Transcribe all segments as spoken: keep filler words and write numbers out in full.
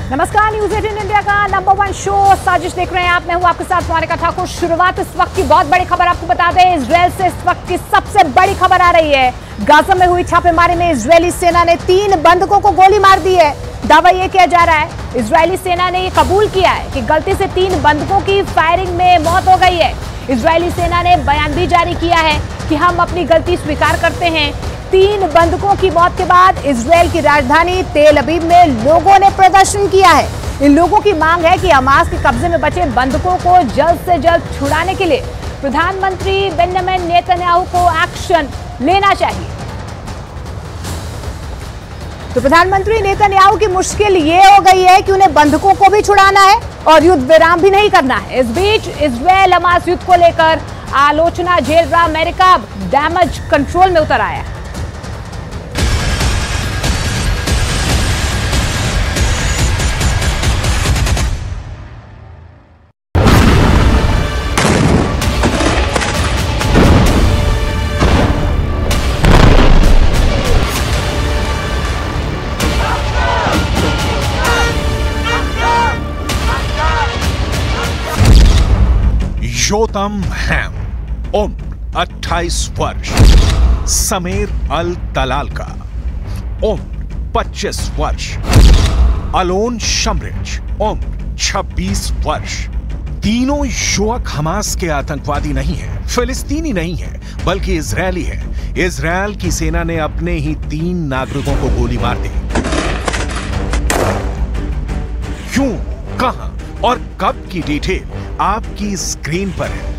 नमस्कार, news eighteen India का number one show साजिश देख रहे हैं आप। मैं हूं आपके साथ मोनिका ठाकुर। शुरुआत इस वक्त की बहुत बड़ी खबर आपको बता दें, इजरायल से इस वक्त की सबसे बड़ी खबर आ रही है। गाजा में हुई छापेमारी में इजरायली सेना ने तीन बंधकों को गोली मार दी है। दावा यह किया जा रहा है, इजरायली सेना ने यह कबूल किया है कि गलती से तीन बंधकों की फायरिंग में मौत हो गई है। इजरायली सेना ने बयान भी जारी किया है कि हम अपनी गलती स्वीकार करते हैं। तीन बंधकों की मौत के बाद इजरायल की राजधानी तेल अवीव में लोगों ने प्रदर्शन किया है। इन लोगों की मांग है कि हमास के कब्जे में बचे बंधकों को जल्द से जल्द छुड़ाने के लिए प्रधानमंत्री बेंजामिन नेतन्याहू को एक्शन लेना चाहिए। तो प्रधानमंत्री नेतन्याहू की मुश्किल ये हो गई है कि उन्हें बंधकों को भी छुड़ाना है और युद्ध विराम भी नहीं करना है। इस बीच इजरायल हमास युद्ध को लेकर आलोचना झेल रहा अमेरिका डैमेज कंट्रोल में उतर आया है। योतम हैम, उम्र अट्ठाईस वर्ष। समीर अल तलाल का उम्र पच्चीस वर्ष। अलोन शमरिच, उम्र छब्बीस वर्ष। तीनों युवक हमास के आतंकवादी नहीं हैं, फिलिस्तीनी नहीं है, बल्कि इजरायली है। इजरायल की सेना ने अपने ही तीन नागरिकों को गोली मार दी। क्यों, कहां और कब की डिटेल आपकी स्क्रीन पर है।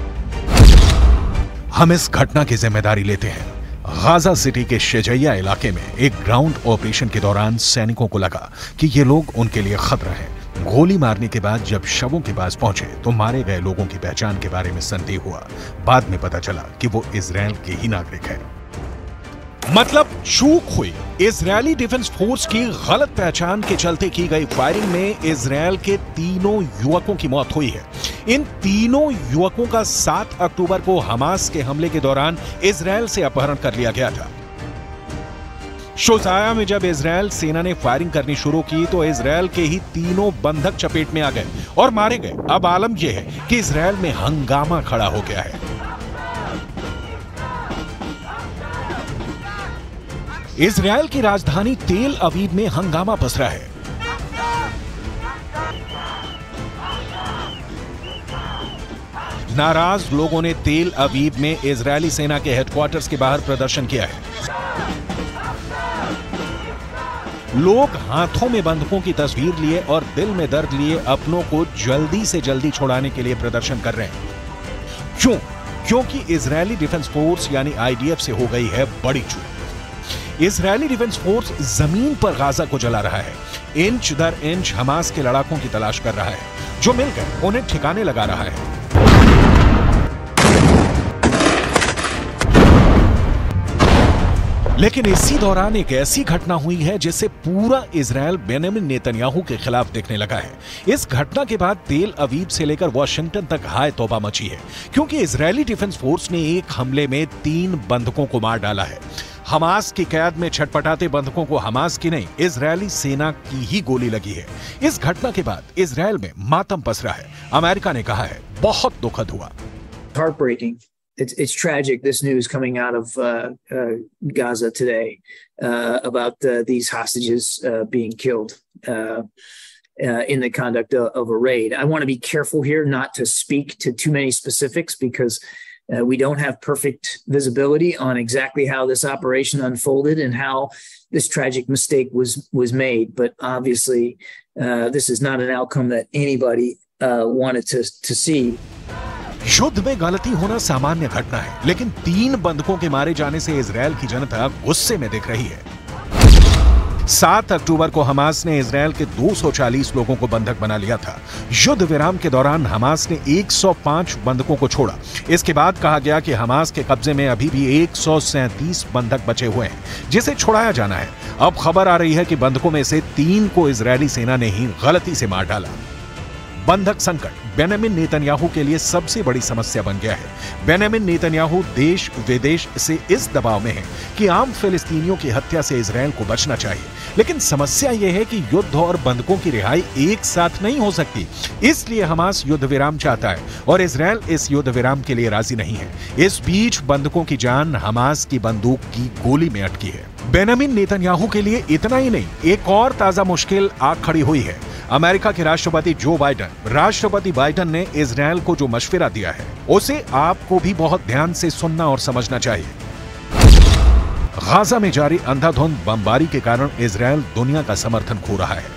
हम इस घटना की जिम्मेदारी लेते हैं। गाजा सिटी के शेजैया इलाके में एक ग्राउंड ऑपरेशन के दौरान सैनिकों को लगा कि ये लोग उनके लिए खतरा है। गोली मारने के बाद जब शवों के पास पहुंचे तो मारे गए लोगों की पहचान के बारे में संदेह हुआ। बाद में पता चला कि वो इजरायल के ही नागरिक है। मतलब चूक हुई। इजरायली डिफेंस फोर्स की गलत पहचान के चलते की गई फायरिंग में इजरायल के तीनों युवकों की मौत हुई है। इन तीनों युवकों का सात अक्टूबर को हमास के हमले के दौरान इजरायल से अपहरण कर लिया गया था। शोजाया में जब इजरायल सेना ने फायरिंग करनी शुरू की तो इजरायल के ही तीनों बंधक चपेट में आ गए और मारे गए। अब आलम यह है कि इजरायल में हंगामा खड़ा हो गया है। इजरायल की राजधानी तेल अवीव में हंगामा पसरा है। नाराज लोगों ने तेल अवीव में इजरायली सेना के हेडक्वार्टर्स के बाहर प्रदर्शन किया है। लोग हाथों में बंधकों की तस्वीर लिए और दिल में दर्द लिए अपनों को जल्दी से जल्दी छुड़ाने के लिए प्रदर्शन कर रहे हैं। क्यों? क्योंकि इजरायली डिफेंस फोर्स यानी आईडीएफ से हो गई है बड़ी चूक। इजरायली डिफेंस फोर्स जमीन पर गाजा को जला रहा है। इंच दर इंच हमास के लड़ाकों की तलाश कर रहा है। जो मिल गए उन्हें ठिकाने लगा रहा है। लेकिन इसी दौरान एक ऐसी घटना हुई है जिससे पूरा इजरायल बेंजामिन नेतन्याहू के खिलाफ देखने लगा है। इस घटना के बाद तेल अवीव से लेकर वॉशिंगटन तक हाय तौबा मची है, क्योंकि इजरायली डिफेंस फोर्स ने एक हमले में तीन बंधकों को मार डाला है। हमास की कैद में छटपटाते बंधकों को हमास की नहीं, इजरायली सेना की ही गोली लगी है। इस घटना के बाद इजरायल में मातम पसरा है। अमेरिका ने कहा है बहुत दुखद हुआ। Heartbreaking. It's it's tragic. This news coming out of uh, uh, Gaza today uh, about uh, these hostages uh, being killed uh, uh, in the conduct of, of a raid. I want to be careful here not to speak to too many specifics because uh, we don't have perfect visibility on exactly how this operation unfolded and how this tragic mistake was was made. But obviously, uh, this is not an outcome that anybody uh, wanted to to see. युद्ध में गलती होना सामान्य घटना है, लेकिन तीन बंधकों के मारे जाने से इजरायल की जनता गुस्से में दिख रही है। सात अक्टूबर को हमास ने इजरायल के दो सौ चालीस लोगों को बंधक बना लिया था। युद्ध विराम के दौरान हमास ने एक सौ पाँच बंधकों को छोड़ा। इसके बाद कहा गया कि हमास के कब्जे में अभी भी एक सौ सैंतीस बंधक बचे हुए हैं, जिसे छुड़ाया जाना है। अब खबर आ रही है कि बंधकों में से तीन को इजरायली सेना ने ही गलती से मार डाला। बंधक संकट बेंजामिन नेतन्याहू के लिए सबसे बड़ी समस्या बन गया है। बेंजामिन नेतन्याहू देश विदेश से इस दबाव में है कि आम फिलिस्तीनियों की हत्या से इजरायल को बचना चाहिए, लेकिन समस्या यह है कि युद्ध और बंधकों की रिहाई एक साथ नहीं हो सकती। इसलिए हमास युद्ध विराम चाहता है और इजरायल इस युद्ध विराम के लिए राजी नहीं है। इस बीच बंधकों की जान हमास की बंदूक की गोली में अटकी है। बेंजामिन नेतन्याहू के लिए इतना ही नहीं, एक और ताजा मुश्किल आ खड़ी हुई है। अमेरिका के राष्ट्रपति जो बाइडेन राष्ट्रपति बाइडेन ने इजरायल को जो मशवरा दिया है उसे आपको भी बहुत ध्यान से सुनना और समझना चाहिए। गाजा में जारी अंधाधुंध बमबारी के कारण इजरायल दुनिया का समर्थन खो रहा है।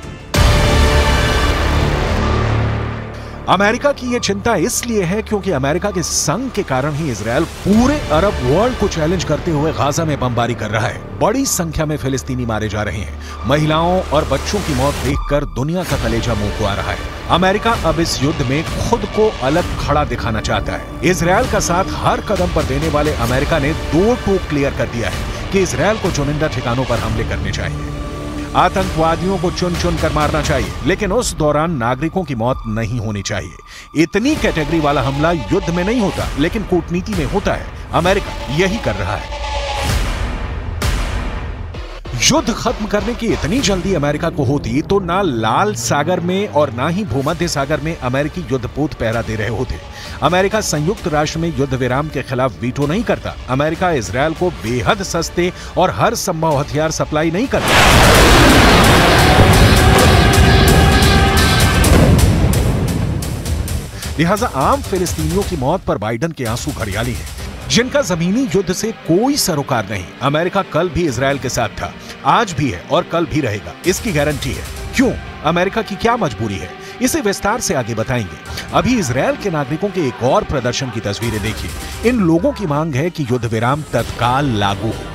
अमेरिका की यह चिंता इसलिए है क्योंकि अमेरिका के संग के कारण ही इजरायल पूरे अरब वर्ल्ड को चैलेंज करते हुए गाजा में बमबारी कर रहा है। बड़ी संख्या में फिलिस्तीनी मारे जा रहे हैं। महिलाओं और बच्चों की मौत देखकर दुनिया का कलेजा मुंह को आ रहा है। अमेरिका अब इस युद्ध में खुद को अलग खड़ा दिखाना चाहता है। इजरायल का साथ हर कदम पर देने वाले अमेरिका ने दो टूक क्लियर कर दिया है कि इजरायल को चुनिंदा ठिकानों पर हमले करने चाहिए, आतंकवादियों को चुन चुन कर मारना चाहिए, लेकिन उस दौरान नागरिकों की मौत नहीं होनी चाहिए। इतनी कैटेगरी वाला हमला युद्ध में नहीं होता, लेकिन कूटनीति में होता है। अमेरिका यही कर रहा है। युद्ध खत्म करने की इतनी जल्दी अमेरिका को होती तो ना लाल सागर में और ना ही भूमध्य सागर में अमेरिकी युद्धपोत पहरा दे रहे होते। अमेरिका संयुक्त राष्ट्र में युद्ध विराम के खिलाफ वीटो नहीं करता। अमेरिका इजरायल को बेहद सस्ते और हर संभव हथियार सप्लाई नहीं करता। लिहाजा आम फिलिस्तीनियों की मौत पर बाइडेन के आंसू घड़ियाली हैं, जिनका जमीनी युद्ध से कोई सरोकार नहीं। अमेरिका कल भी इजरायल के साथ था, आज भी है और कल भी रहेगा, इसकी गारंटी है। क्यों? अमेरिका की क्या मजबूरी है? इसे विस्तार से आगे बताएंगे। अभी इजरायल के नागरिकों के एक और प्रदर्शन की तस्वीरें देखिए। इन लोगों की मांग है कि युद्ध विराम तत्काल लागू हो।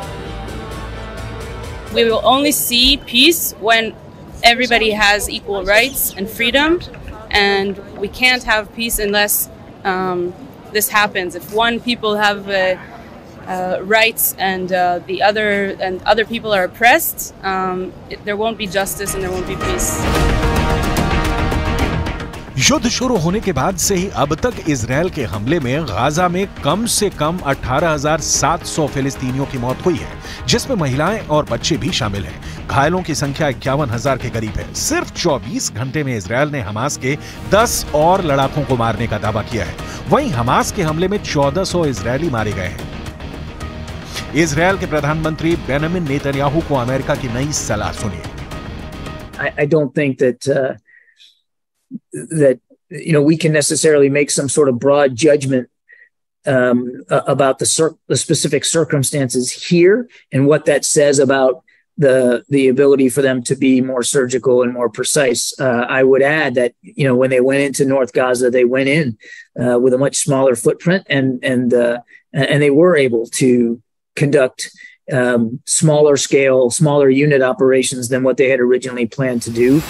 We will only see peace when everybody has equal rights and freedom, and we can't have peace unless um, this happens. If one people have uh, uh, rights and uh, the other and other people are oppressed, um, it, there won't be justice and there won't be peace. युद्ध शुरू होने के बाद से ही अब तक Israel के हमले में गाजा में कम से कम अठारह हजार सात सौ फिलिस्तीनियों की मौत हुई है, जिसमें महिलाएं और बच्चे भी शामिल हैं। घायलों की संख्या इक्यावन हजार के करीब है। सिर्फ चौबीस घंटे में इजरायल ने हमास के दस और लड़ाकों को मारने का दावा किया है। वहीं हमास के हमले में चौदह सौ इजरायली मारे गए हैं। इजरायल के प्रधानमंत्री बेंजामिन नेतन्याहू को अमेरिका की नई सलाह सुनिए। I, I don't think that uh... that you know we can necessarily make some sort of broad judgment um, about the, cir- the specific circumstances here and what that says about the the ability for them to be more surgical and more precise. Uh, I would add that you know when they went into North Gaza, they went in uh, with a much smaller footprint, and and uh, and they were able to conduct um, smaller scale, smaller unit operations than what they had originally planned to do.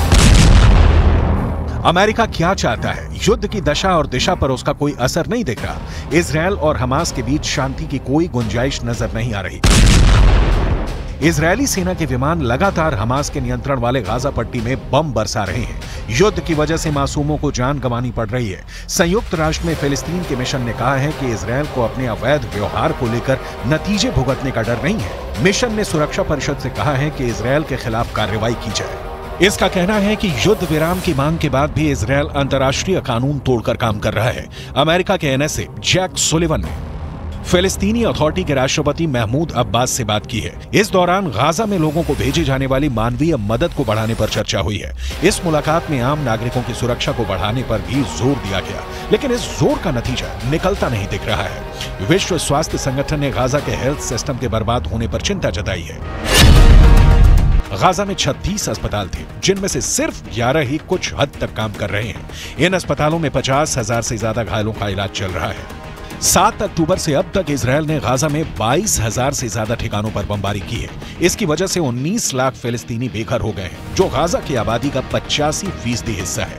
America क्या चाहता है? युद्ध की दशा और दिशा पर उसका कोई असर नहीं दिख रहा। इजरायल और हमास के बीच शांति की कोई गुंजाइश नजर नहीं आ रही। इजरायली सेना के विमान लगातार हमास के नियंत्रण वाले गाजा पट्टी में बम बरसा रहे हैं। युद्ध की वजह से मासूमों को जान गंवानी पड़ रही है। संयुक्त राष्ट्र में फिलिस्तीन के मिशन ने कहा है कि इजरायल को अपने अवैध व्यवहार को लेकर नतीजे भुगतने का डर नहीं है। मिशन ने सुरक्षा परिषद से कहा है कि इजरायल के खिलाफ कार्रवाई की जाए। इसका कहना है कि युद्ध विराम की मांग के बाद भी इजरायल अंतर्राष्ट्रीय कानून तोड़कर काम कर रहा है। अमेरिका के एनएसए जैक सुलिवन ने फिलिस्तीनी अथॉरिटी के राष्ट्रपति महमूद अब्बास से बात की है। इस दौरान गाजा में लोगों को भेजी जाने वाली मानवीय मदद को बढ़ाने पर चर्चा हुई है। इस मुलाकात में आम नागरिकों की सुरक्षा को बढ़ाने पर भी जोर दिया गया, लेकिन इस जोर का नतीजा निकलता नहीं दिख रहा है। विश्व स्वास्थ्य संगठन ने गाजा के हेल्थ सिस्टम के बर्बाद होने पर चिंता जताई है। गाजा में छत्तीस अस्पताल थे, जिनमें से सिर्फ ग्यारह ही कुछ हद तक काम कर रहे हैं। इन अस्पतालों में पचास हजार से ज्यादा घायलों का इलाज चल रहा है। सात अक्टूबर से अब तक इजरायल ने गाजा में बाईस हजार से ज्यादा ठिकानों पर बमबारी की है। इसकी वजह से उन्नीस लाख फिलिस्तीनी बेघर हो गए हैं, जो गाजा की आबादी का पचासी फीसदी हिस्सा है।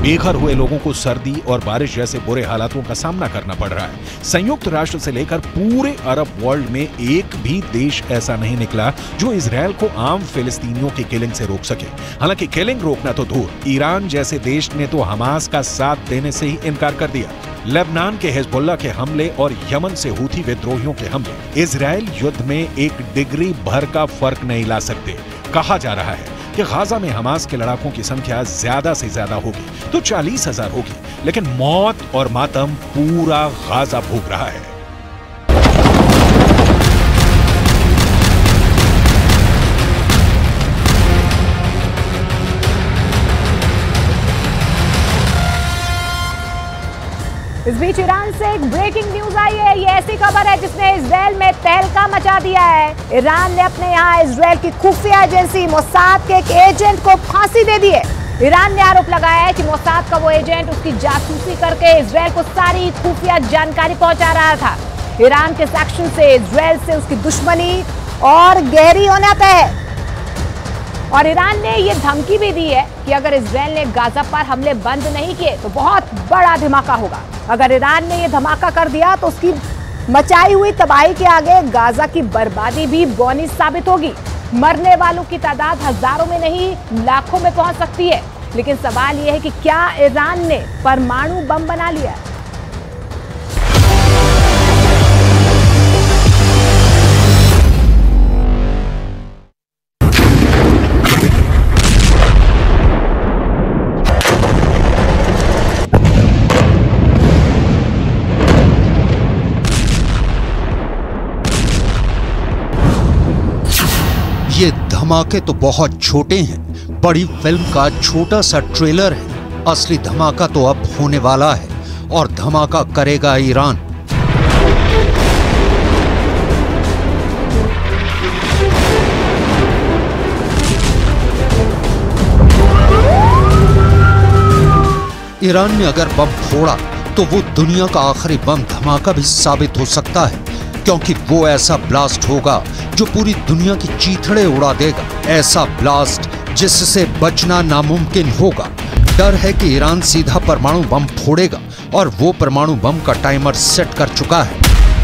बेघर हुए लोगों को सर्दी और बारिश जैसे बुरे हालातों का सामना करना पड़ रहा है। संयुक्त राष्ट्र से लेकर पूरे अरब वर्ल्ड में एक भी देश ऐसा नहीं निकला जो इजरायल को आम फिलिस्तीनियों की किलिंग से रोक सके। हालांकि किलिंग रोकना तो दूर, ईरान जैसे देश ने तो हमास का साथ देने से ही इनकार कर दिया। लेबनान के हिजबुल्लाह के हमले और यमन से हूथी विद्रोहियों के हमले इजरायल युद्ध में एक डिग्री भर का फर्क नहीं ला सकते। कहा जा रहा है कि गाजा में हमास के लड़ाकों की संख्या ज्यादा से ज्यादा होगी तो चालीस हजार होगी, लेकिन मौत और मातम पूरा गाजा भोग रहा है। इस बीच ईरान से एक ब्रेकिंग न्यूज आई है। ये ऐसी खबर है जिसने इजरायल में तहलका मचा दिया है। ईरान ने अपने यहाँ इजरायल की खुफिया एजेंसी मोसाद के एक एजेंट को फांसी दे दी है। ईरान ने आरोप लगाया है कि मोसाद का वो एजेंट उसकी जासूसी करके इजरायल को सारी खुफिया जानकारी पहुंचा रहा था। ईरान के एक्शन से इजरायल से उसकी दुश्मनी और गहरी होना तय है। और ईरान ने यह धमकी भी दी है कि अगर इजरायल ने गाजा पर हमले बंद नहीं किए तो बहुत बड़ा धमाका होगा। अगर ईरान ने यह धमाका कर दिया तो उसकी मचाई हुई तबाही के आगे गाजा की बर्बादी भी बौनी साबित होगी। मरने वालों की तादाद हजारों में नहीं लाखों में पहुंच सकती है। लेकिन सवाल यह है कि क्या ईरान ने परमाणु बम बना लिया है? ये धमाके तो बहुत छोटे हैं, बड़ी फिल्म का छोटा सा ट्रेलर है। असली धमाका तो अब होने वाला है और धमाका करेगा ईरान। ईरान ने अगर बम फोड़ा तो वो दुनिया का आखिरी बम धमाका भी साबित हो सकता है, क्योंकि वो ऐसा ब्लास्ट होगा जो पूरी दुनिया की चीथड़े उड़ा देगा। ऐसा ब्लास्ट जिससे बचना नामुमकिन होगा। डर है कि ईरान सीधा परमाणु बम फोड़ेगा और वो परमाणु बम का टाइमर सेट कर चुका है।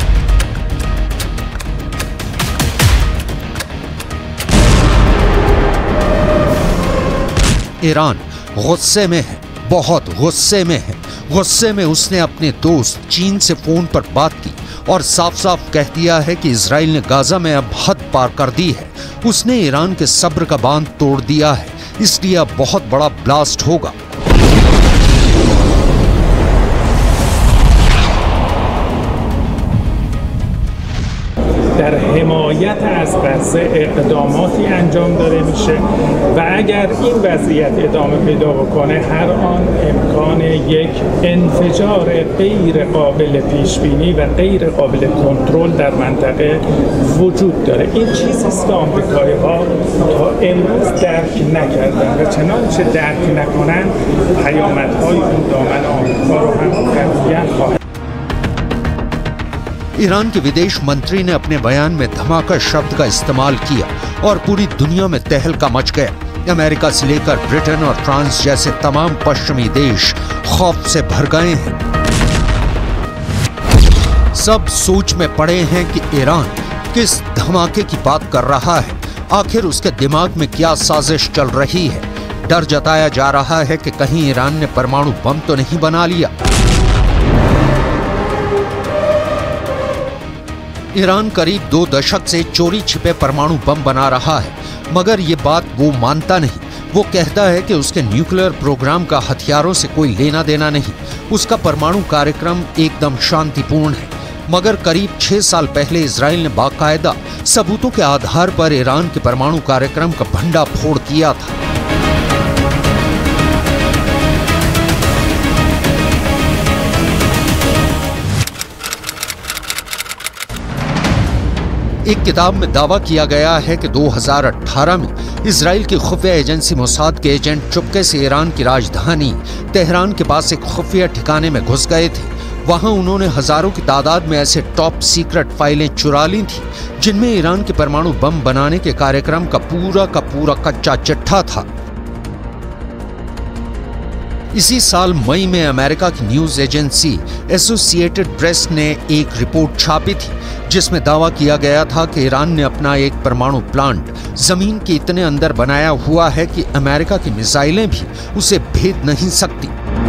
ईरान गुस्से में है, बहुत गुस्से में है। गुस्से में उसने अपने दोस्त चीन से फोन पर बात की और साफ साफ कह दिया है कि इजराइल ने गाजा में अब हद पार कर दी है। उसने ईरान के सब्र का बांध तोड़ दिया है, इसलिए अब बहुत बड़ा ब्लास्ट होगा। در حمایت از غزه اقداماتی انجام داده میشه و اگر این وضعیت ادامه پیدا بکنه هر آن امکان یک انفجار غیر قابل پیش بینی و غیر قابل کنترل در منطقه وجود داره. این چیزی است که آمریکایی‌ها تا امروز درک نکردن و چنانچه درک نکنن پیامدهای اون دامن آمریکا رو هم قطعاً خواهد. ईरान के विदेश मंत्री ने अपने बयान में धमाका शब्द का इस्तेमाल किया और पूरी दुनिया में तहलका मच गया। अमेरिका से लेकर ब्रिटेन और फ्रांस जैसे तमाम पश्चिमी देश खौफ से भर गए हैं। सब सोच में पड़े हैं कि ईरान किस धमाके की बात कर रहा है, आखिर उसके दिमाग में क्या साजिश चल रही है। डर जताया जा रहा है कि कहीं ईरान ने परमाणु बम तो नहीं बना लिया। ईरान करीब दो दशक से चोरी छिपे परमाणु बम बना रहा है, मगर ये बात वो मानता नहीं। वो कहता है कि उसके न्यूक्लियर प्रोग्राम का हथियारों से कोई लेना देना नहीं, उसका परमाणु कार्यक्रम एकदम शांतिपूर्ण है। मगर करीब छह साल पहले इजराइल ने बाकायदा सबूतों के आधार पर ईरान के परमाणु कार्यक्रम का भंडा फोड़ दिया था। एक किताब में दावा किया गया है कि दो हज़ार अठारह में इजराइल की खुफिया एजेंसी मोसाद के एजेंट चुपके से ईरान की राजधानी तेहरान के पास एक खुफिया ठिकाने में घुस गए थे। वहां उन्होंने हजारों की तादाद में ऐसे टॉप सीक्रेट फाइलें चुरा ली थी जिनमें ईरान के परमाणु बम बनाने के कार्यक्रम का पूरा का पूरा कच्चा चिट्ठा था। इसी साल मई में अमेरिका की न्यूज एजेंसी एसोसिएटेड प्रेस ने एक रिपोर्ट छापी थी जिसमें दावा किया गया था कि ईरान ने अपना एक परमाणु प्लांट जमीन के इतने अंदर बनाया हुआ है कि अमेरिका की मिसाइलें भी उसे भेद नहीं सकती।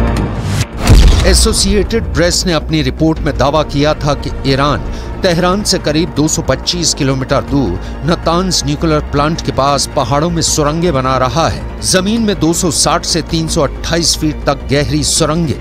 एसोसिएटेड प्रेस ने अपनी रिपोर्ट में दावा किया था कि ईरान तेहरान से करीब दो सौ पच्चीस किलोमीटर दूर नतांज न्यूक्लियर प्लांट के पास पहाड़ों में सुरंगें बना रहा है। जमीन में दो सौ साठ से तीन सौ अट्ठाईस फीट तक गहरी सुरंगें।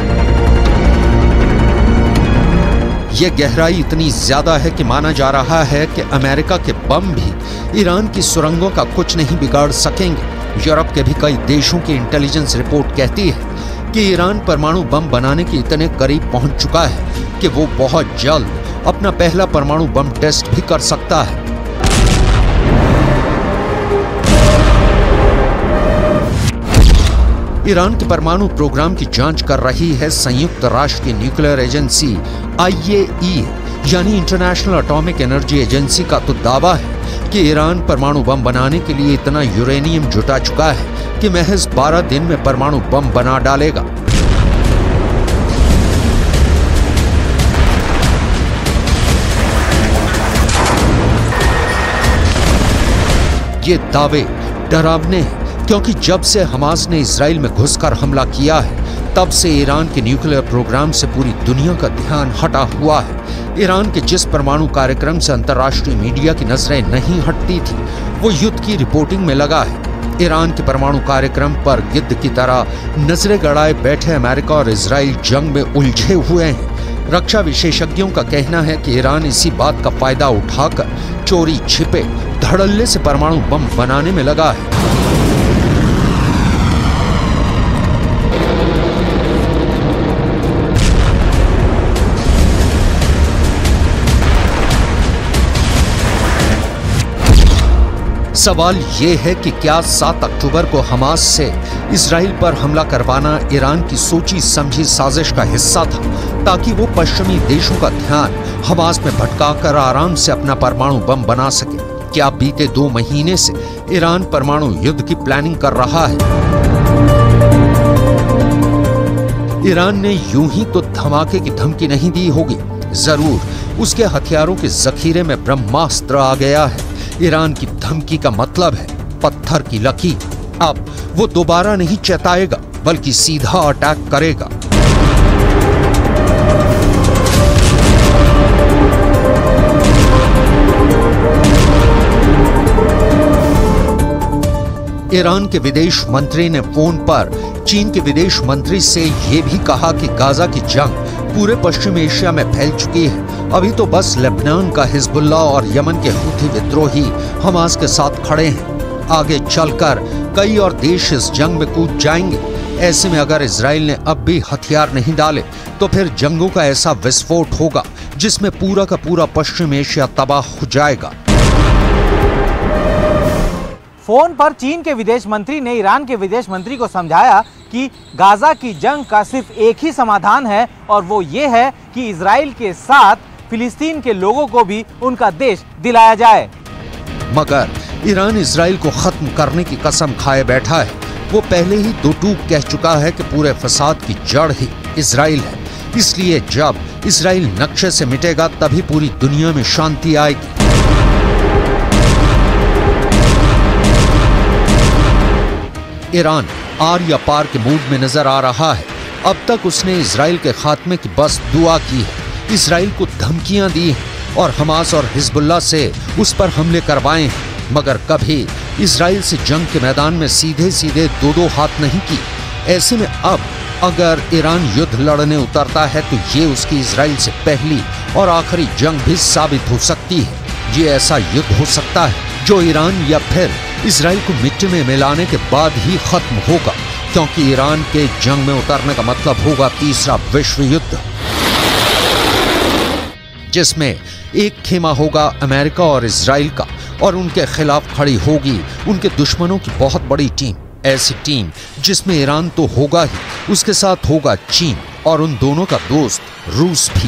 ये गहराई इतनी ज्यादा है कि माना जा रहा है कि अमेरिका के बम भी ईरान की सुरंगों का कुछ नहीं बिगाड़ सकेंगे। यूरोप के भी कई देशों की इंटेलिजेंस रिपोर्ट कहती है कि ईरान परमाणु बम बनाने के इतने करीब पहुंच चुका है कि वो बहुत जल्द अपना पहला परमाणु बम टेस्ट भी कर सकता है। ईरान के परमाणु प्रोग्राम की जांच कर रही है संयुक्त राष्ट्र की न्यूक्लियर एजेंसी आई ए ई यानी इंटरनेशनल एटॉमिक एनर्जी एजेंसी का तो दावा है कि ईरान परमाणु बम बनाने के लिए इतना यूरेनियम जुटा चुका है कि महज बारह दिन में परमाणु बम बना डालेगा। ये दावे डरावने हैं क्योंकि जब से हमास ने इजराइल में घुसकर हमला किया है तब से ईरान के न्यूक्लियर प्रोग्राम से पूरी दुनिया का ध्यान हटा हुआ है। ईरान के जिस परमाणु कार्यक्रम से अंतर्राष्ट्रीय मीडिया की नजरें नहीं हटती थी वो युद्ध की रिपोर्टिंग में लगा है। ईरान के परमाणु कार्यक्रम पर गिद्ध की तरह नजरें गड़ाए बैठे अमेरिका और इजराइल जंग में उलझे हुए हैं। रक्षा विशेषज्ञों का कहना है कि ईरान इसी बात का फायदा उठाकर चोरी छिपे धड़ल्ले से परमाणु बम बनाने में लगा है। सवाल ये है कि क्या सात अक्टूबर को हमास से इजराइल पर हमला करवाना ईरान की सोची समझी साजिश का हिस्सा था ताकि वो पश्चिमी देशों का ध्यान हमास में भटकाकर आराम से अपना परमाणु बम बना सके। क्या बीते दो महीने से ईरान परमाणु युद्ध की प्लानिंग कर रहा है? ईरान ने यूं ही तो धमाके की धमकी नहीं दी होगी, जरूर उसके हथियारों के जखीरे में ब्रह्मास्त्र आ गया है। ईरान की धमकी का मतलब है पत्थर की लकीर। अब वो दोबारा नहीं चेताएगा बल्कि सीधा अटैक करेगा। ईरान के विदेश मंत्री ने फोन पर चीन के विदेश मंत्री से यह भी कहा कि गाजा की जंग पूरे पश्चिम एशिया में फैल चुकी है। अभी तो बस लेबनान का हिजबुल्लाह और यमन के हूथी विद्रोही हमास के साथ खड़े हैं। आगे चलकर कई और देश इस जंग में कूद जाएंगे। ऐसे में अगर इजराइल ने अब भी हथियार नहीं डाले तो फिर जंगों का ऐसा विस्फोट होगा जिसमें पूरा का पूरा पश्चिम एशिया तबाह हो जाएगा। फोन पर चीन के विदेश मंत्री ने ईरान के विदेश मंत्री को समझाया कि गाजा की जंग का सिर्फ एक ही समाधान है और वो ये है कि इजराइल के साथ फिलिस्तीन के लोगों को भी उनका देश दिलाया जाए। मगर ईरान इजराइल को खत्म करने की कसम खाए बैठा है। वो पहले ही दो टूक कह चुका है कि पूरे फसाद की जड़ ही इजराइल है। इसलिए जब इजराइल नक्शे से मिटेगा तभी पूरी दुनिया में शांति आएगी। ईरान आर या पार के मूड में नजर आ रहा है। अब तक उसने इजराइल के खात्मे की बस दुआ की है, इजराइल को धमकियां दी हैं और हमास और हिजबुल्लाह से उस पर हमले करवाए हैं, मगर कभी इजराइल से जंग के मैदान में सीधे सीधे दो दो हाथ नहीं की। ऐसे में अब अगर ईरान युद्ध लड़ने उतरता है तो ये उसकी इजराइल से पहली और आखिरी जंग भी साबित हो सकती है। ये ऐसा युद्ध हो सकता है जो ईरान या फिर इजराइल को मिट्टी में मिलाने के बाद ही खत्म होगा, क्योंकि ईरान के जंग में उतरने का मतलब होगा तीसरा विश्व युद्ध, जिसमें एक खेमा होगा अमेरिका और इजराइल का और उनके खिलाफ खड़ी होगी उनके दुश्मनों की बहुत बड़ी टीम। ऐसी टीम जिसमें ईरान तो होगा ही, उसके साथ होगा चीन और उन दोनों का दोस्त रूस भी।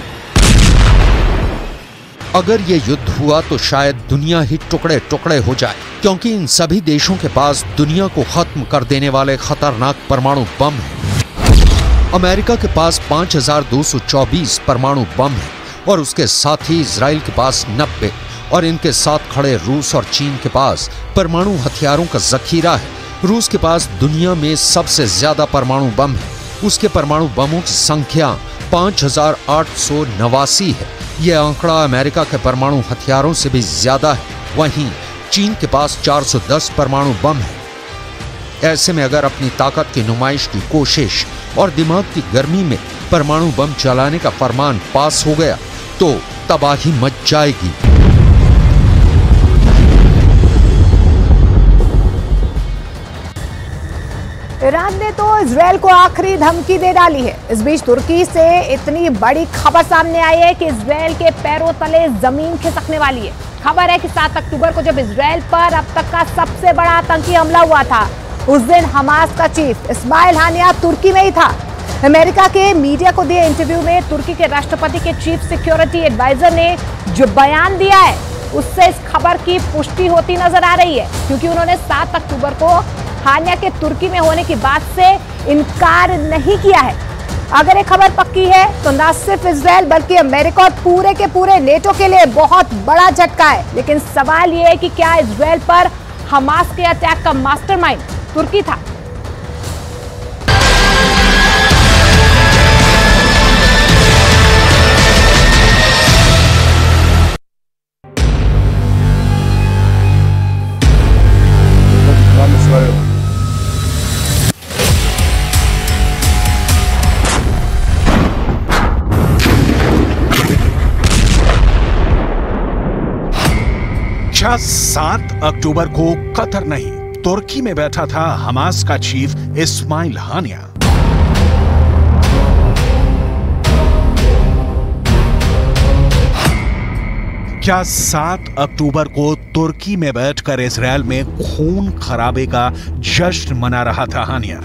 अगर ये युद्ध हुआ तो शायद दुनिया ही टुकड़े टुकड़े हो जाए, क्योंकि इन सभी देशों के पास दुनिया को खत्म कर देने वाले खतरनाक परमाणु बम हैं। अमेरिका के पास पाँच हज़ार दो सौ चौबीस परमाणु बम है और उसके साथ ही इजराइल के पास नब्बे और इनके साथ खड़े रूस और चीन के पास परमाणु हथियारों का जखीरा है। रूस के पास दुनिया में सबसे ज्यादा परमाणु बम है। उसके परमाणु बमों की संख्या पाँच हज़ार आठ सौ नवासी है। यह आंकड़ा अमेरिका के परमाणु हथियारों से भी ज्यादा है। वहीं चीन के पास चार सौ दस परमाणु बम है। ऐसे में अगर अपनी ताकत की नुमाइश की कोशिश और दिमाग की गर्मी में परमाणु बम चलाने का फरमान पास हो गया तो तबाही मच जाएगी। ईरान ने तो इजरायल को आखिरी धमकी दे डाली है। इस बीच तुर्की से इतनी बड़ी खबर सामने आई है कि इजरायल के पैरों तले जमीन खिसकने वाली है। खबर है कि सात अक्टूबर को जब इजरायल पर अब तक का सबसे बड़ा आतंकी हमला हुआ था, उस दिन हमास का चीफ इस्माइल हानिया तुर्की में ही था। अमेरिका के मीडिया को दिए इंटरव्यू में तुर्की के राष्ट्रपति के चीफ सिक्योरिटी एडवाइजर ने जो बयान दिया है उससे इस खबर की पुष्टि होती नजर आ रही है, क्योंकि उन्होंने सात अक्टूबर को हानिया के तुर्की में होने की बात से इनकार नहीं किया है। अगर ये खबर पक्की है तो न सिर्फ इजरायल बल्कि अमेरिका और पूरे के पूरे नेटो के लिए बहुत बड़ा झटका है। लेकिन सवाल ये है कि क्या इजरायल पर हमास के अटैक का मास्टरमाइंड तुर्की था? क्या सात अक्टूबर को कतर नहीं तुर्की में बैठा था हमास का चीफ इस्माइल हानिया? क्या सात अक्टूबर को तुर्की में बैठकर इजरायल में खून खराबे का जश्न मना रहा था हानिया?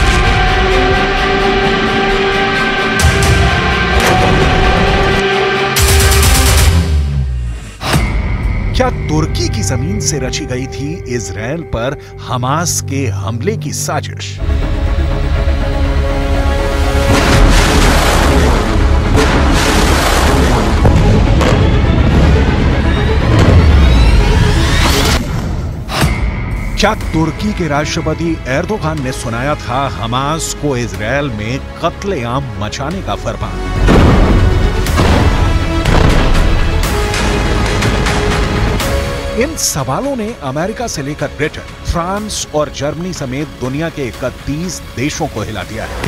क्या तुर्की की जमीन से रची गई थी इजरायल पर हमास के हमले की साजिश? क्या तुर्की के राष्ट्रपति एर्दोगान ने सुनाया था हमास को इजरायल में कत्लेआम मचाने का फरमान? इन सवालों ने अमेरिका से लेकर ब्रिटेन, फ्रांस और जर्मनी समेत दुनिया के इकतीस देशों को हिला दिया है।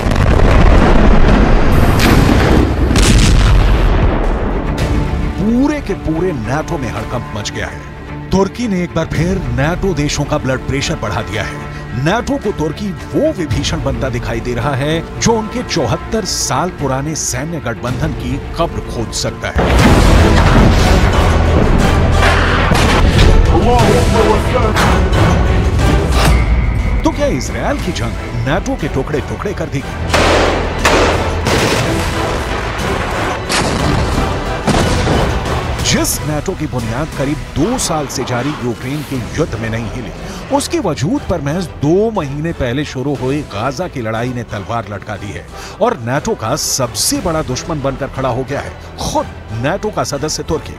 पूरे के पूरे नाटो में हड़कंप मच गया है। तुर्की ने एक बार फिर नाटो देशों का ब्लड प्रेशर बढ़ा दिया है। नाटो को तुर्की वो विभीषण बनता दिखाई दे रहा है जो उनके चौहत्तर साल पुराने सैन्य गठबंधन की कब्र खोद सकता है। तो क्या इजरायल की जंग नाटो के टुकड़े टुकड़े कर दी? जिस नाटो की बुनियाद करीब दो साल से जारी यूक्रेन के युद्ध में नहीं हिली, उसके वजूद पर महज दो महीने पहले शुरू हुई गाजा की लड़ाई ने तलवार लटका दी है और नाटो का सबसे बड़ा दुश्मन बनकर खड़ा हो गया है खुद नाटो का सदस्य तुर्की।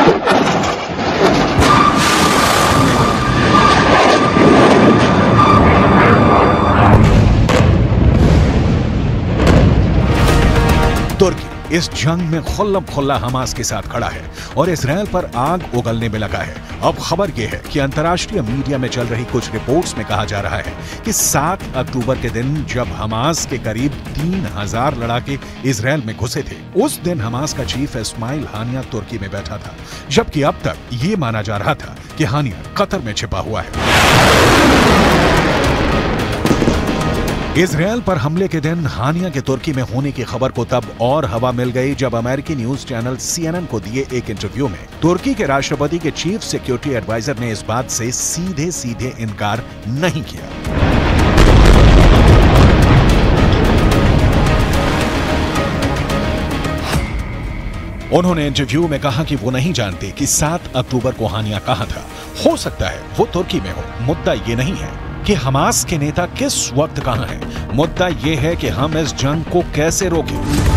तुर्की इस जंग में खुल्लम खुल्ला हमास के साथ खड़ा है और इजरायल पर आग उगलने में लगा है। अब खबर यह है कि अंतर्राष्ट्रीय मीडिया में चल रही कुछ रिपोर्ट्स में कहा जा रहा है कि सात अक्टूबर के दिन जब हमास के करीब तीन हजार लड़ाके इजरायल में घुसे थे, उस दिन हमास का चीफ इस्माइल हानिया तुर्की में बैठा था, जबकि अब तक ये माना जा रहा था कि हानिया कतर में छिपा हुआ है। इजरायल पर हमले के दिन हानिया के तुर्की में होने की खबर को तब और हवा मिल गई जब अमेरिकी न्यूज चैनल सीएनएन को दिए एक इंटरव्यू में तुर्की के राष्ट्रपति के चीफ सिक्योरिटी एडवाइजर ने इस बात से सीधे सीधे इनकार नहीं किया। उन्होंने इंटरव्यू में कहा कि वो नहीं जानते कि सात अक्टूबर को हानिया कहाँ था। हो सकता है वो तुर्की में हो। मुद्दा ये नहीं है कि हमास के नेता किस वक्त कहां हैं। मुद्दा यह है कि हम इस जंग को कैसे रोकें।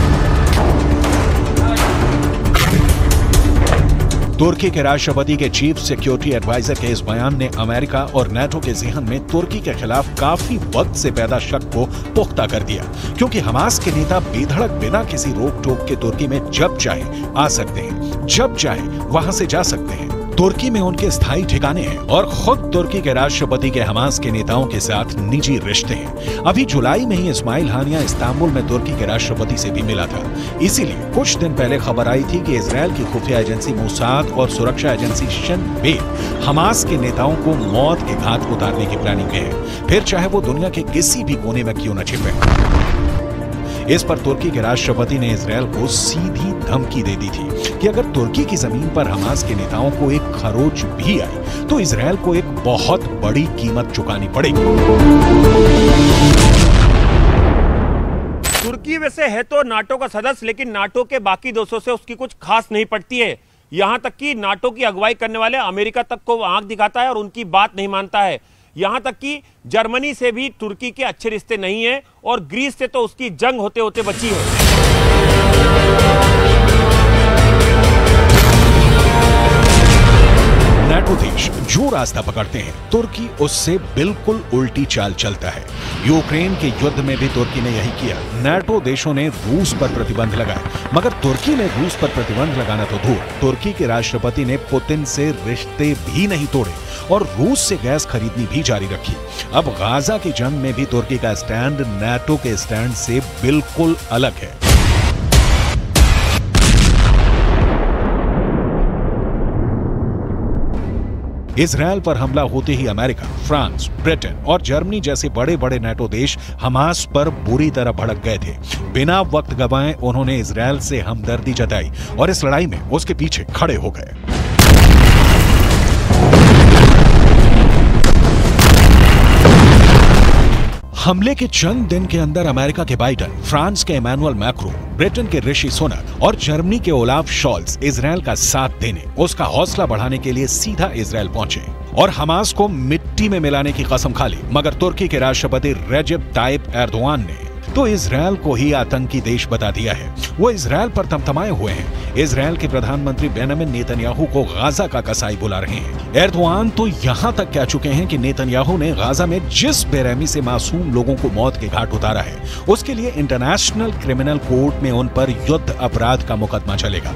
तुर्की के राष्ट्रपति के चीफ सिक्योरिटी एडवाइजर के इस बयान ने अमेरिका और नाटो के ज़हन में तुर्की के खिलाफ काफी वक्त से पैदा शक को पुख्ता कर दिया, क्योंकि हमास के नेता बेधड़क बिना किसी रोक टोक के तुर्की में जब चाहे आ सकते हैं, जब चाहे वहां से जा सकते हैं। तुर्की में उनके स्थायी ठिकाने हैं और खुद तुर्की के राष्ट्रपति के हमास के नेताओं के साथ निजी रिश्ते हैं। अभी जुलाई में ही इस्माइल हानिया इस्तांबुल में तुर्की के राष्ट्रपति से भी मिला था। इसीलिए कुछ दिन पहले खबर आई थी कि इजरायल की खुफिया एजेंसी मोसाद और सुरक्षा एजेंसी शिन बेत हमास के नेताओं को मौत के घाट उतारने की प्लानिंग में है, फिर चाहे वो दुनिया के किसी भी कोने में क्यों न छिपे। इस पर तुर्की के राष्ट्रपति ने इजरायल को सीधी धमकी दे दी थी कि अगर तुर्की की जमीन पर हमास के नेताओं को एक खरोच भी आई तो इजरायल को एक बहुत बड़ी कीमत चुकानी पड़ेगी। तुर्की वैसे है तो नाटो का सदस्य, लेकिन नाटो के बाकी देशों से उसकी कुछ खास नहीं पड़ती है। यहां तक कि नाटो की अगुवाई करने वाले अमेरिका तक को आंख दिखाता है और उनकी बात नहीं मानता है। यहां तक कि जर्मनी से भी तुर्की के अच्छे रिश्ते नहीं है और ग्रीस से तो उसकी जंग होते होते बची है। नाटो देश जो रास्ता पकड़ते हैं तुर्की उससे बिल्कुल उल्टी चाल चलता है। यूक्रेन के युद्ध में भी तुर्की ने यही किया। नाटो देशों ने रूस पर प्रतिबंध लगाए, मगर तुर्की ने रूस पर प्रतिबंध लगाना तो दूर, तुर्की के राष्ट्रपति ने पुतिन से रिश्ते भी नहीं तोड़े और रूस से गैस खरीदनी भी जारी रखी। अब गाजा की जंग में भी तुर्की का स्टैंड नाटो के स्टैंड से बिल्कुल अलग है। इजरायल पर हमला होते ही अमेरिका, फ्रांस, ब्रिटेन और जर्मनी जैसे बड़े बड़े नाटो देश हमास पर बुरी तरह भड़क गए थे। बिना वक्त गंवाए उन्होंने इजरायल से हमदर्दी जताई और इस लड़ाई में उसके पीछे खड़े हो गए। हमले के चंद दिन के अंदर अमेरिका के बाइडेन, फ्रांस के इमैनुअल मैक्रोन, ब्रिटेन के ऋषि सुनक और जर्मनी के ओलाफ शॉल्ज इजरायल का साथ देने, उसका हौसला बढ़ाने के लिए सीधा इजरायल पहुंचे और हमास को मिट्टी में मिलाने की कसम खा ली। मगर तुर्की के राष्ट्रपति रेजेप ताइप एर्दोआन ने तो इजरायल को ही आतंकी देश बता दिया है। वो इजरायल पर तमतमाए हुए हैं। इजरायल के प्रधानमंत्री बेंजामिन नेतन्याहू को गाजा का कसाई बुला रहे हैं। एर्दोआन तो यहां तक कह चुके हैं कि नेतन्याहू ने गाजा में जिस बेरहमी से मासूम लोगों को मौत के घाट उतारा है, उसके लिए इंटरनेशनल क्रिमिनल कोर्ट में उन पर युद्ध अपराध का मुकदमा चलेगा।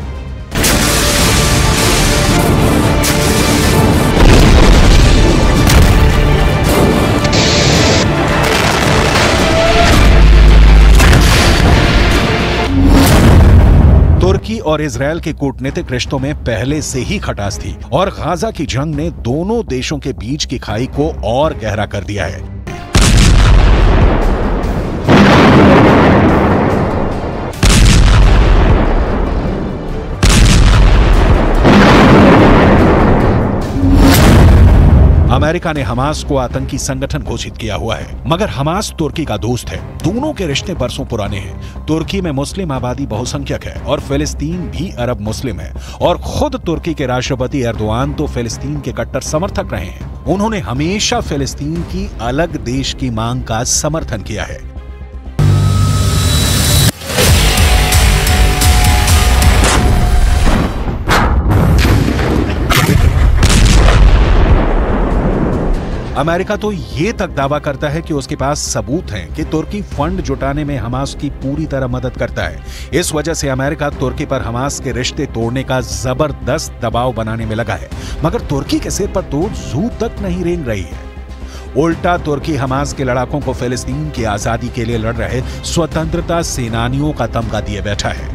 तुर्की और इजरायल के कूटनीतिक रिश्तों में पहले से ही खटास थी और गाजा की जंग ने दोनों देशों के बीच की खाई को और गहरा कर दिया है। अमेरिका ने हमास को आतंकी संगठन घोषित किया हुआ है, मगर हमास तुर्की का दोस्त है। दोनों के रिश्ते बरसों पुराने हैं। तुर्की में मुस्लिम आबादी बहुसंख्यक है और फिलिस्तीन भी अरब मुस्लिम है और खुद तुर्की के राष्ट्रपति एर्दोआन तो फिलिस्तीन के कट्टर समर्थक रहे हैं। उन्होंने हमेशा फिलिस्तीन की अलग देश की मांग का समर्थन किया है। अमेरिका तो ये तक दावा करता है कि उसके पास सबूत हैं कि तुर्की फंड जुटाने में हमास की पूरी तरह मदद करता है। इस वजह से अमेरिका तुर्की पर हमास के रिश्ते तोड़ने का जबरदस्त दबाव बनाने में लगा है, मगर तुर्की के सिर पर तो जू तक नहीं रेंग रही है। उल्टा तुर्की हमास के लड़ाकों को फिलिस्तीन की आजादी के लिए लड़ रहे स्वतंत्रता सेनानियों का तमगा दिए बैठा है।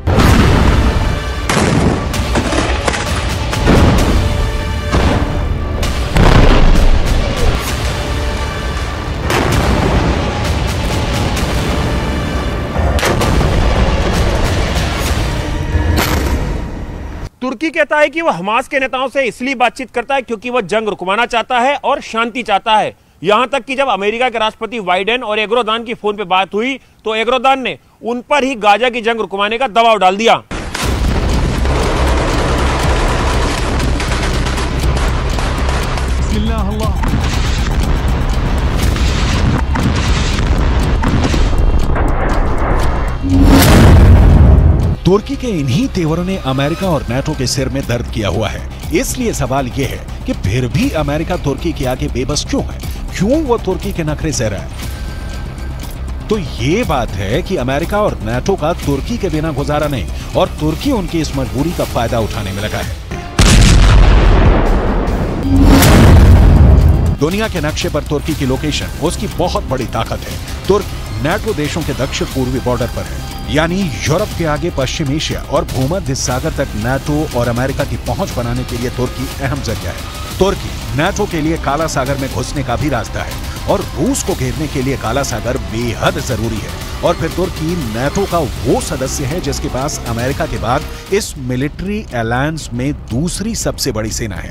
तुर्की कहता है कि वह हमास के नेताओं से इसलिए बातचीत करता है क्योंकि वह जंग रुकवाना चाहता है और शांति चाहता है। यहां तक कि जब अमेरिका के राष्ट्रपति बाइडेन और एर्दोआन की फोन पे बात हुई तो एर्दोआन ने उन पर ही गाजा की जंग रुकवाने का दबाव डाल दिया। तुर्की के इन्हीं तेवरों ने अमेरिका और नाटो के सिर में दर्द किया हुआ है। इसलिए सवाल यह है कि फिर भी अमेरिका तुर्की के आगे बेबस क्यों है? क्यों वो तुर्की के नखरे सह रहा है? तो ये बात है कि अमेरिका और नाटो का तुर्की के बिना गुजारा नहीं और तुर्की उनकी इस मजबूरी का फायदा उठाने में लगा है। दुनिया के नक्शे पर तुर्की की लोकेशन उसकी बहुत बड़ी ताकत है। तुर्की नाटो देशों के दक्षिण पूर्वी बॉर्डर पर है, यानी यूरोप के आगे पश्चिम एशिया और भूमध्य सागर तक नाटो और अमेरिका की पहुंच बनाने के लिए तुर्की अहम जरिया है। तुर्की नाटो के लिए काला सागर में घुसने का भी रास्ता है और रूस को घेरने के लिए काला सागर बेहद जरूरी है। और फिर तुर्की नाटो का वो सदस्य है जिसके पास अमेरिका के बाद इस मिलिट्री अलायंस में दूसरी सबसे बड़ी सेना है।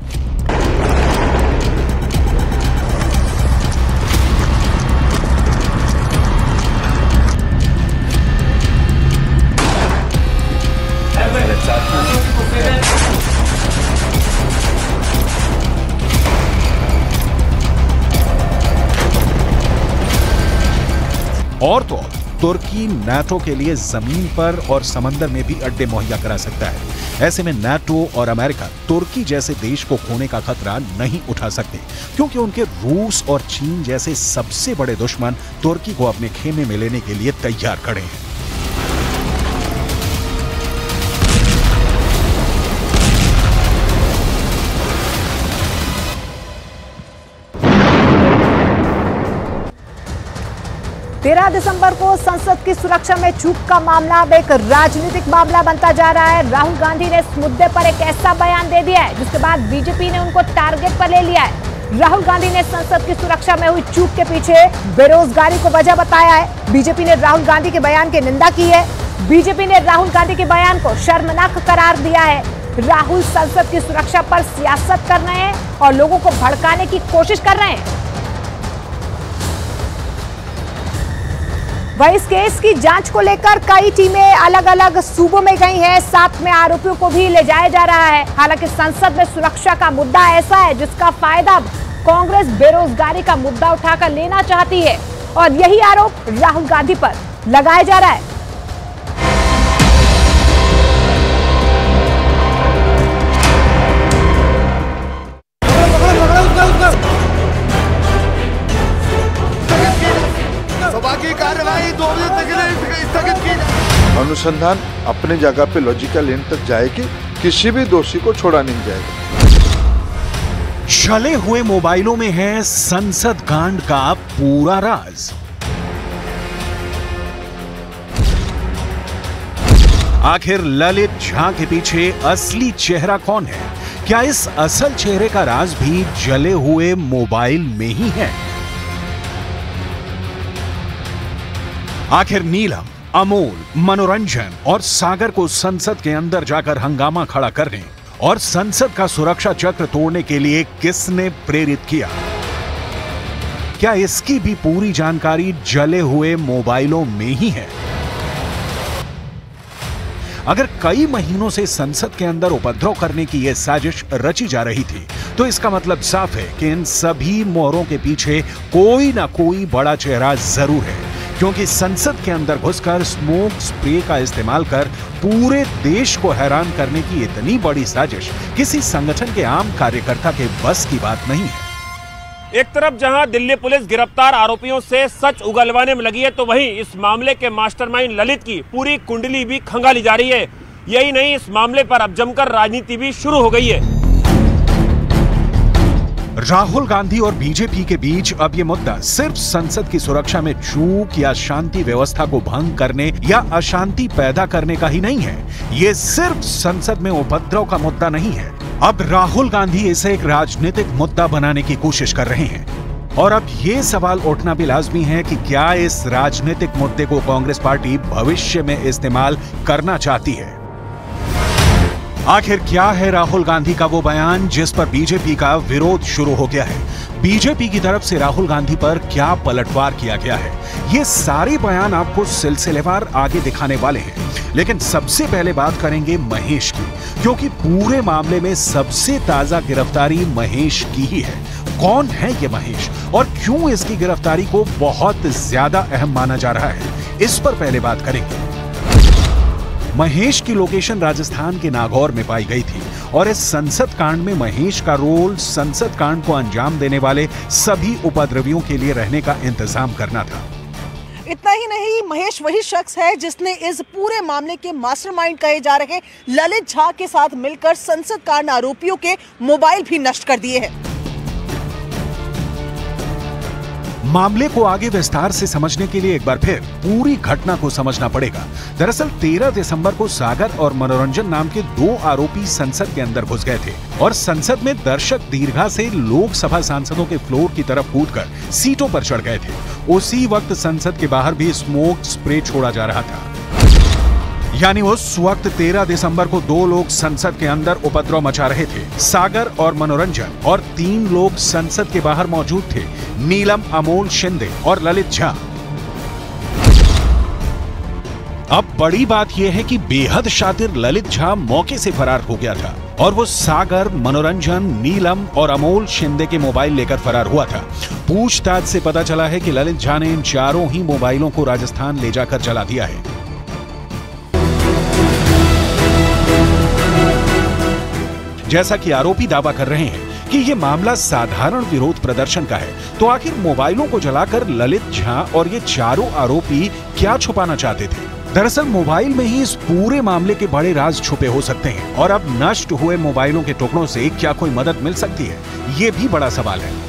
और तो तुर्की नाटो के लिए जमीन पर और समंदर में भी अड्डे मुहैया करा सकता है। ऐसे में नाटो और अमेरिका तुर्की जैसे देश को खोने का खतरा नहीं उठा सकते, क्योंकि उनके रूस और चीन जैसे सबसे बड़े दुश्मन तुर्की को अपने खेमे में लेने के लिए तैयार खड़े हैं। तेरह दिसंबर को संसद की सुरक्षा में चूक का मामला अब एक राजनीतिक मामला बनता जा रहा है। राहुल गांधी ने इस मुद्दे पर एक ऐसा बयान दे दिया है जिसके बाद बीजेपी ने उनको टारगेट पर ले लिया है। राहुल गांधी ने संसद की सुरक्षा में हुई चूक के पीछे बेरोजगारी को वजह बताया है। बीजेपी ने राहुल गांधी के बयान की निंदा की है। बीजेपी ने राहुल गांधी के बयान को शर्मनाक करार दिया है। राहुल संसद की सुरक्षा पर सियासत कर रहे हैं और लोगों को भड़काने की कोशिश कर रहे हैं। वहीं इस केस की जांच को लेकर कई टीमें अलग अलग सूबों में गई हैं। साथ में आरोपियों को भी ले जाया जा रहा है। हालांकि संसद में सुरक्षा का मुद्दा ऐसा है जिसका फायदा कांग्रेस बेरोजगारी का मुद्दा उठाकर लेना चाहती है और यही आरोप राहुल गांधी पर लगाया जा रहा है। अनुसंधान अपने जगह पे लॉजिकल एंड तक जाएगी, किसी भी दोषी को छोड़ा नहीं जाएगा। जले हुए मोबाइलों में है संसद कांड का पूरा राज। आखिर ललित झा के पीछे असली चेहरा कौन है? क्या इस असल चेहरे का राज भी जले हुए मोबाइल में ही है? आखिर नीलम, अमोल, मनोरंजन और सागर को संसद के अंदर जाकर हंगामा खड़ा करने और संसद का सुरक्षा चक्र तोड़ने के लिए किसने प्रेरित किया? क्या इसकी भी पूरी जानकारी जले हुए मोबाइलों में ही है? अगर कई महीनों से संसद के अंदर उपद्रव करने की यह साजिश रची जा रही थी, तो इसका मतलब साफ है कि इन सभी मोहरों के पीछे कोई ना कोई बड़ा चेहरा जरूर है, क्योंकि संसद के अंदर घुसकर स्मोक स्प्रे का इस्तेमाल कर पूरे देश को हैरान करने की इतनी बड़ी साजिश किसी संगठन के आम कार्यकर्ता के बस की बात नहीं है। एक तरफ जहां दिल्ली पुलिस गिरफ्तार आरोपियों से सच उगलवाने में लगी है, तो वहीं इस मामले के मास्टरमाइंड ललित की पूरी कुंडली भी खंगाली जा रही है। यही नहीं, इस मामले पर अब जमकर राजनीति भी शुरू हो गई है। राहुल गांधी और बीजेपी के बीच अब ये मुद्दा सिर्फ संसद की सुरक्षा में चूक या शांति व्यवस्था को भंग करने या अशांति पैदा करने का ही नहीं है। ये सिर्फ संसद में उपद्रव का मुद्दा नहीं है। अब राहुल गांधी इसे एक राजनीतिक मुद्दा बनाने की कोशिश कर रहे हैं। और अब ये सवाल उठना भी लाजमी है कि क्या इस राजनीतिक मुद्दे को कांग्रेस पार्टी भविष्य में इस्तेमाल करना चाहती है। आखिर क्या है राहुल गांधी का वो बयान जिस पर बीजेपी का विरोध शुरू हो गया है? बीजेपी की तरफ से राहुल गांधी पर क्या पलटवार किया गया है? ये सारे बयान आपको सिलसिलेवार आगे दिखाने वाले हैं, लेकिन सबसे पहले बात करेंगे महेश की, क्योंकि पूरे मामले में सबसे ताजा गिरफ्तारी महेश की ही है। कौन है ये महेश और क्यों इसकी गिरफ्तारी को बहुत ज्यादा अहम माना जा रहा है, इस पर पहले बात करेंगे। महेश की लोकेशन राजस्थान के नागौर में पाई गई थी और इस संसद कांड में महेश का रोल संसद कांड को अंजाम देने वाले सभी उपद्रवियों के लिए रहने का इंतजाम करना था। इतना ही नहीं, महेश वही शख्स है जिसने इस पूरे मामले के मास्टरमाइंड कहे जा रहे ललित झा के साथ मिलकर संसद कांड आरोपियों के मोबाइल भी नष्ट कर दिए हैं। मामले को आगे विस्तार से समझने के लिए एक बार फिर पूरी घटना को समझना पड़ेगा। दरअसल तेरह दिसंबर को सागर और मनोरंजन नाम के दो आरोपी संसद के अंदर घुस गए थे और संसद में दर्शक दीर्घा से लोकसभा सांसदों के फ्लोर की तरफ कूदकर सीटों पर चढ़ गए थे। उसी वक्त संसद के बाहर भी स्मोक स्प्रे छोड़ा जा रहा था। यानी उस वक्त तेरह दिसंबर को दो लोग संसद के अंदर उपद्रव मचा रहे थे, सागर और मनोरंजन, और तीन लोग संसद के बाहर मौजूद थे, नीलम, अमोल शिंदे और ललित झा। अब बड़ी बात यह है कि बेहद शातिर ललित झा मौके से फरार हो गया था और वो सागर, मनोरंजन, नीलम और अमोल शिंदे के मोबाइल लेकर फरार हुआ था। पूछताछ से पता चला है कि ललित झा ने इन चारों ही मोबाइलों को राजस्थान ले जाकर जला दिया है। जैसा कि आरोपी दावा कर रहे हैं कि यह मामला साधारण विरोध प्रदर्शन का है, तो आखिर मोबाइलों को जलाकर ललित झा और ये चारों आरोपी क्या छुपाना चाहते थे? दरअसल मोबाइल में ही इस पूरे मामले के बड़े राज छुपे हो सकते हैं और अब नष्ट हुए मोबाइलों के टुकड़ों से क्या कोई मदद मिल सकती है, ये भी बड़ा सवाल है।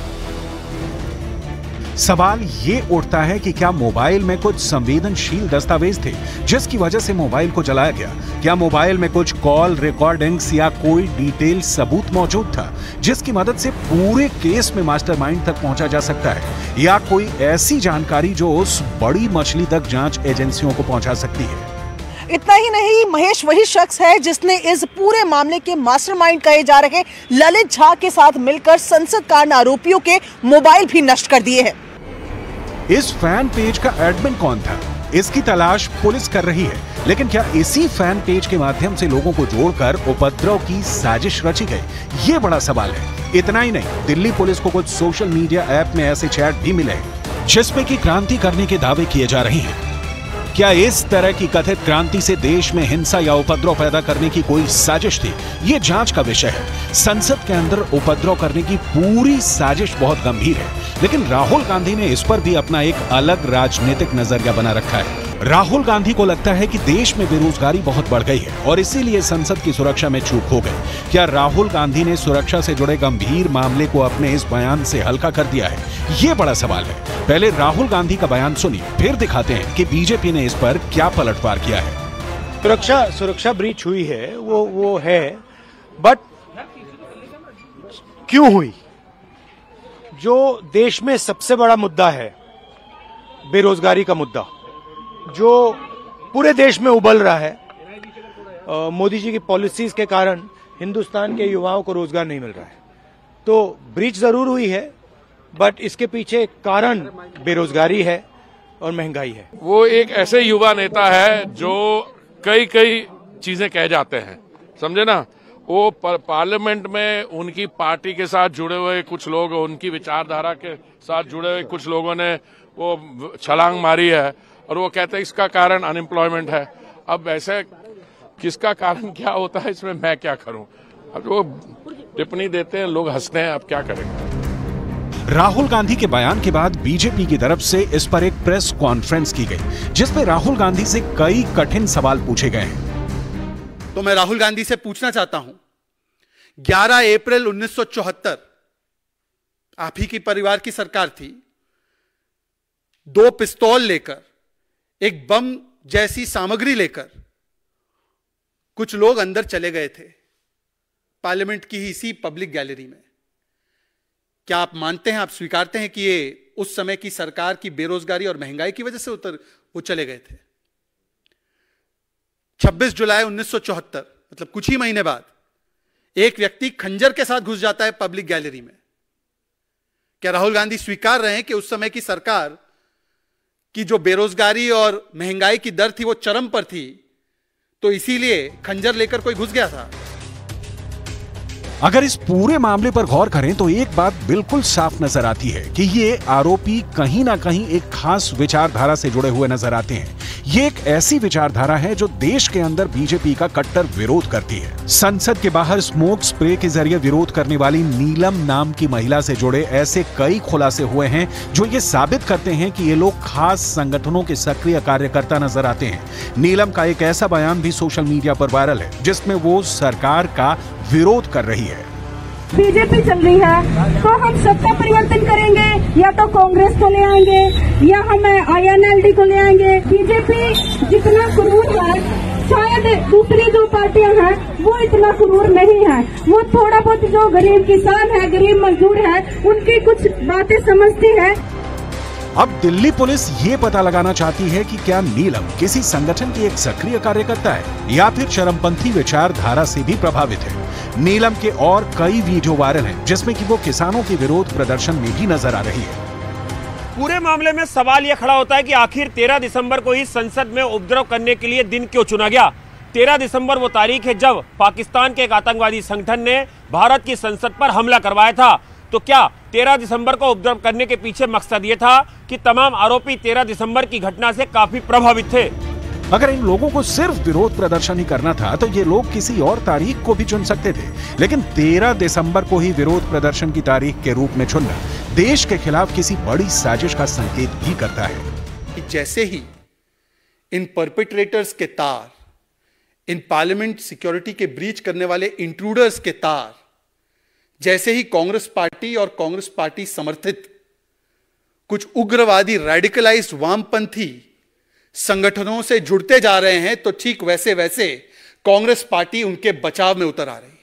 सवाल ये उठता है कि क्या मोबाइल में कुछ संवेदनशील दस्तावेज थे जिसकी वजह से मोबाइल को जलाया गया? क्या मोबाइल में कुछ कॉल रिकॉर्डिंग्स या कोई डिटेल सबूत मौजूद था जिसकी मदद से पूरे केस में मास्टरमाइंड तक पहुंचा जा सकता है, या कोई ऐसी जानकारी जो उस बड़ी मछली तक जांच एजेंसियों को पहुंचा सकती है? इतना ही नहीं, महेश वही शख्स है जिसने इस पूरे मामले के मास्टरमाइंड कहे जा रहे ललित झा के साथ मिलकर संसद कांड आरोपियों के मोबाइल भी नष्ट कर दिए हैं। इस फैन पेज का एडमिन कौन था, इसकी तलाश पुलिस कर रही है, लेकिन क्या इसी फैन पेज के माध्यम से लोगों को जोड़कर उपद्रव की साजिश रची गई? ये बड़ा सवाल है। इतना ही नहीं, दिल्ली पुलिस को कुछ सोशल मीडिया ऐप में ऐसे चैट भी मिले जिसमें कि क्रांति करने के दावे किए जा रहे हैं। क्या इस तरह की कथित क्रांति से देश में हिंसा या उपद्रव पैदा करने की कोई साजिश थी? ये जांच का विषय है। संसद के अंदर उपद्रव करने की पूरी साजिश बहुत गंभीर है, लेकिन राहुल गांधी ने इस पर भी अपना एक अलग राजनीतिक नजरिया बना रखा है। राहुल गांधी को लगता है कि देश में बेरोजगारी बहुत बढ़ गई है और इसीलिए संसद की सुरक्षा में चूक हो गई। क्या राहुल गांधी ने सुरक्षा से जुड़े गंभीर मामले को अपने इस बयान से हल्का कर दिया है? ये बड़ा सवाल है। पहले राहुल गांधी का बयान सुनिए, फिर दिखाते हैं कि बीजेपी ने इस पर क्या पलटवार किया है। सुरक्षा सुरक्षा ब्रीच हुई है, वो वो है, बट क्यों हुई? जो देश में सबसे बड़ा मुद्दा है, बेरोजगारी का मुद्दा, जो पूरे देश में उबल रहा है, मोदी जी की पॉलिसीज के कारण हिंदुस्तान के युवाओं को रोजगार नहीं मिल रहा है, तो ब्रीच जरूर हुई है, बट इसके पीछे कारण बेरोजगारी है और महंगाई है। वो एक ऐसे युवा नेता है जो कई कई चीजें कह जाते हैं, समझे ना। वो पार्लियामेंट में उनकी पार्टी के साथ जुड़े हुए कुछ लोग, उनकी विचारधारा के साथ जुड़े हुए कुछ लोगों ने वो छलांग मारी है और वो कहते हैं इसका कारण अनएम्प्लॉयमेंट है। अब ऐसे किसका कारण क्या होता है, इसमें मैं क्या करूं? अब वो टिप्पणी देते हैं, लोग हंसते हैं, अब क्या करेंगे। राहुल गांधी के बयान के बाद बीजेपी की तरफ से इस पर एक प्रेस कॉन्फ्रेंस की गई जिसमें राहुल गांधी से कई कठिन सवाल पूछे गए हैं। तो मैं राहुल गांधी से पूछना चाहता हूं, ग्यारह अप्रैल उन्नीस सौ चौहत्तर आप ही की परिवार की सरकार थी, दो पिस्तौल लेकर, एक बम जैसी सामग्री लेकर कुछ लोग अंदर चले गए थे पार्लियामेंट की ही इसी पब्लिक गैलरी में। क्या आप मानते हैं, आप स्वीकारते हैं कि ये उस समय की सरकार की बेरोजगारी और महंगाई की वजह से उतर वो चले गए थे? छब्बीस जुलाई उन्नीस सौ चौहत्तर, मतलब कुछ ही महीने बाद, एक व्यक्ति खंजर के साथ घुस जाता है पब्लिक गैलरी में। क्या राहुल गांधी स्वीकार रहे हैं कि उस समय की सरकार की जो बेरोजगारी और महंगाई की दर थी वो चरम पर थी, तो इसीलिए खंजर लेकर कोई घुस गया था? अगर इस पूरे मामले पर गौर करें तो एक बात बिल्कुल साफ नजर आती है कि ये आरोपी कहीं ना कहीं एक खास विचारधारा से जुड़े हुए नजर आते हैं। ये एक ऐसी विचारधारा है जो देश के अंदर बीजेपी का कट्टर विरोध करती है। संसद के बाहर स्मोक स्प्रे के जरिए विरोध करने वाली नीलम नाम की महिला से जुड़े ऐसे कई खुलासे हुए हैं जो ये साबित करते हैं कि ये लोग खास संगठनों के सक्रिय कार्यकर्ता नजर आते हैं। नीलम का एक ऐसा बयान भी सोशल मीडिया पर वायरल है जिसमें वो सरकार का विरोध कर रही है। बीजेपी चल रही है तो हम सत्ता परिवर्तन करेंगे, या तो कांग्रेस को ले आएंगे या हम आईएनएलडी को ले आएंगे। बीजेपी जितना क्रूर है शायद दूसरी जो पार्टियां हैं वो इतना क्रूर नहीं है। वो थोड़ा बहुत जो गरीब किसान है, गरीब मजदूर है, उनकी कुछ बातें समझती है। अब दिल्ली पुलिस ये पता लगाना चाहती है कि क्या नीलम किसी संगठन की एक सक्रिय कार्यकर्ता है या फिर चरमपंथी विचारधारा से भी प्रभावित है। नीलम के और कई वीडियो वायरल हैं जिसमें कि वो किसानों के विरोध प्रदर्शन में भी नजर आ रही है। पूरे मामले में सवाल यह खड़ा होता है कि आखिर तेरह दिसंबर को ही संसद में उपद्रव करने के लिए दिन क्यों चुना गया। तेरह दिसंबर वो तारीख है जब पाकिस्तान के एक आतंकवादी संगठन ने भारत की संसद पर हमला करवाया था। तो क्या तेरह दिसंबर को उपद्रव करने के पीछे मकसद ये था कि तमाम आरोपी तेरह दिसंबर की घटना से काफी प्रभावित थे। अगर इन लोगों को सिर्फ विरोध प्रदर्शन ही करना था तो ये लोग किसी और तारीख को भी चुन सकते थे, लेकिन तेरह दिसंबर को ही विरोध प्रदर्शन की तारीख के रूप में चुनना देश के खिलाफ किसी बड़ी साजिश का संकेत भी करता है। जैसे ही इन परपेट्रेटर्स के तार, इन पार्लियामेंट सिक्योरिटी के ब्रीच करने वाले इंट्रूडर्स के तार जैसे ही कांग्रेस पार्टी और कांग्रेस पार्टी समर्थित कुछ उग्रवादी रेडिकलाइज्ड वामपंथी संगठनों से जुड़ते जा रहे हैं, तो ठीक वैसे वैसे कांग्रेस पार्टी उनके बचाव में उतर आ रही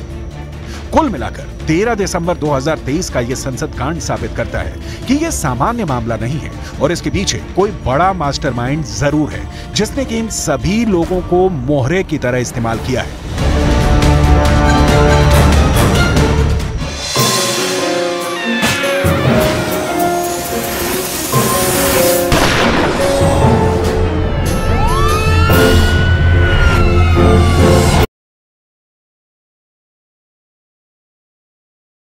है। कुल मिलाकर तेरह दिसंबर दो हज़ार तेईस का यह संसद कांड साबित करता है कि यह सामान्य मामला नहीं है और इसके पीछे कोई बड़ा मास्टरमाइंड जरूर है जिसने कि इन सभी लोगों को मोहरे की तरह इस्तेमाल किया है।